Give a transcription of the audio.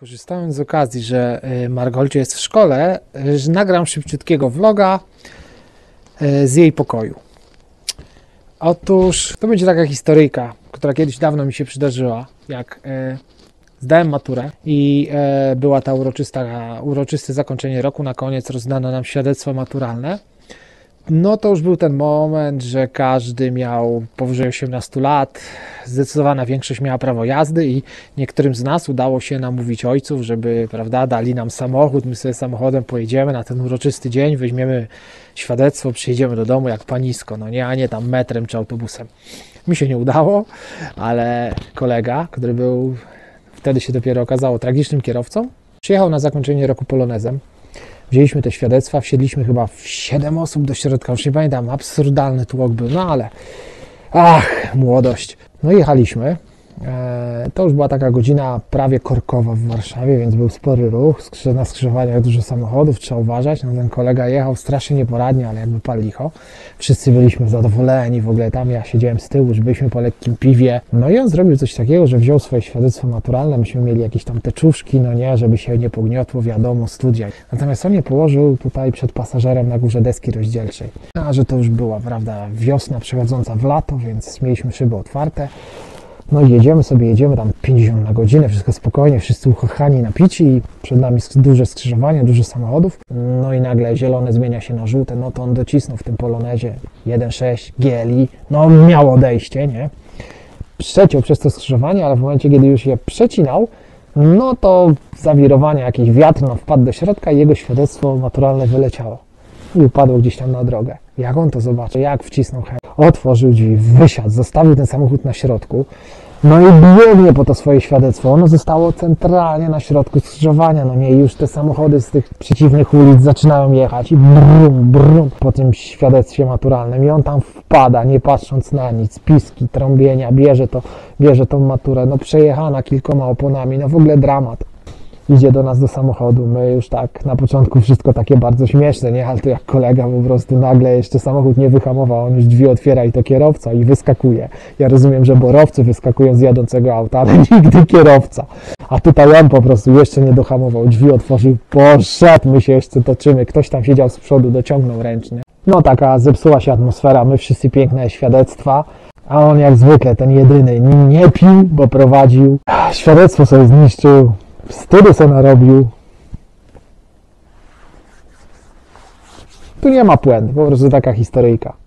Korzystając z okazji, że Margolcia jest w szkole, że nagram szybciutkiego vloga z jej pokoju. Otóż to będzie taka historyjka, która kiedyś dawno mi się przydarzyła, jak zdałem maturę i była ta uroczyste zakończenie roku, na koniec rozdano nam świadectwo maturalne. No to już był ten moment, że każdy miał powyżej 18 lat, zdecydowana większość miała prawo jazdy i niektórym z nas udało się namówić ojców, żeby, prawda, dali nam samochód, my sobie samochodem pojedziemy na ten uroczysty dzień, weźmiemy świadectwo, przyjedziemy do domu jak panisko, no nie, a nie tam metrem czy autobusem. Mi się nie udało, ale kolega, który był, wtedy się dopiero okazało, tragicznym kierowcą, przyjechał na zakończenie roku polonezem. Wzięliśmy te świadectwa, wsiedliśmy chyba w 7 osób do środka, już nie pamiętam, absurdalny tłok był, no ale młodość. No i jechaliśmy, to już była taka godzina prawie korkowa w Warszawie, więc był spory ruch, na skrzyżowaniach dużo samochodów, trzeba uważać, no ten kolega jechał strasznie nieporadnie, ale jakby pal licho. Wszyscy byliśmy zadowoleni, w ogóle tam ja siedziałem z tyłu, że byliśmy po lekkim piwie. No i on zrobił coś takiego, że wziął swoje świadectwo maturalne, myśmy mieli jakieś tam teczuszki, no nie, żeby się nie pogniotło, wiadomo, studia. Natomiast on je położył tutaj przed pasażerem na górze deski rozdzielczej. A że to już była, prawda, wiosna przechodząca w lato, więc mieliśmy szyby otwarte. No i jedziemy tam 50 na godzinę, wszystko spokojnie, wszyscy ukochani, napici i przed nami duże skrzyżowanie, dużo samochodów. No i nagle zielone zmienia się na żółte, no to on docisnął w tym polonezie 1.6 GLI, no miał odejście, nie? Przeciął przez to skrzyżowanie, ale w momencie, kiedy już je przecinał, no to zawirowanie, jakiś wiatr wpadł do środka i jego świadectwo maturalne wyleciało. I upadło gdzieś tam na drogę. Jak on to zobaczył, jak wcisnął chęć, otworzył drzwi, wysiadł, zostawił ten samochód na środku, no i biegnie po to swoje świadectwo. Ono zostało centralnie na środku skrzyżowania, no nie, już te samochody z tych przeciwnych ulic zaczynają jechać i brum po tym świadectwie maturalnym i on tam wpada, nie patrząc na nic, piski, trąbienia, bierze tą maturę, no przejechana kilkoma oponami, no w ogóle dramat. Idzie do nas do samochodu, my już tak na początku wszystko takie bardzo śmieszne, nie? Ale to jak kolega po prostu nagle jeszcze samochód nie wyhamował, on już drzwi otwiera i to kierowca i wyskakuje. Ja rozumiem, że borowcy wyskakują z jadącego auta, ale nigdy kierowca. A tutaj on po prostu jeszcze nie dohamował, drzwi otworzył, poszedł, my się jeszcze toczymy, ktoś tam siedział z przodu, dociągnął ręczny. No taka zepsuła się atmosfera, my wszyscy piękne świadectwa. A on jak zwykle, ten jedyny, nie pił, bo prowadził, świadectwo sobie zniszczył. Wstydu se narobił. Tu nie ma puent, po prostu taka historyjka.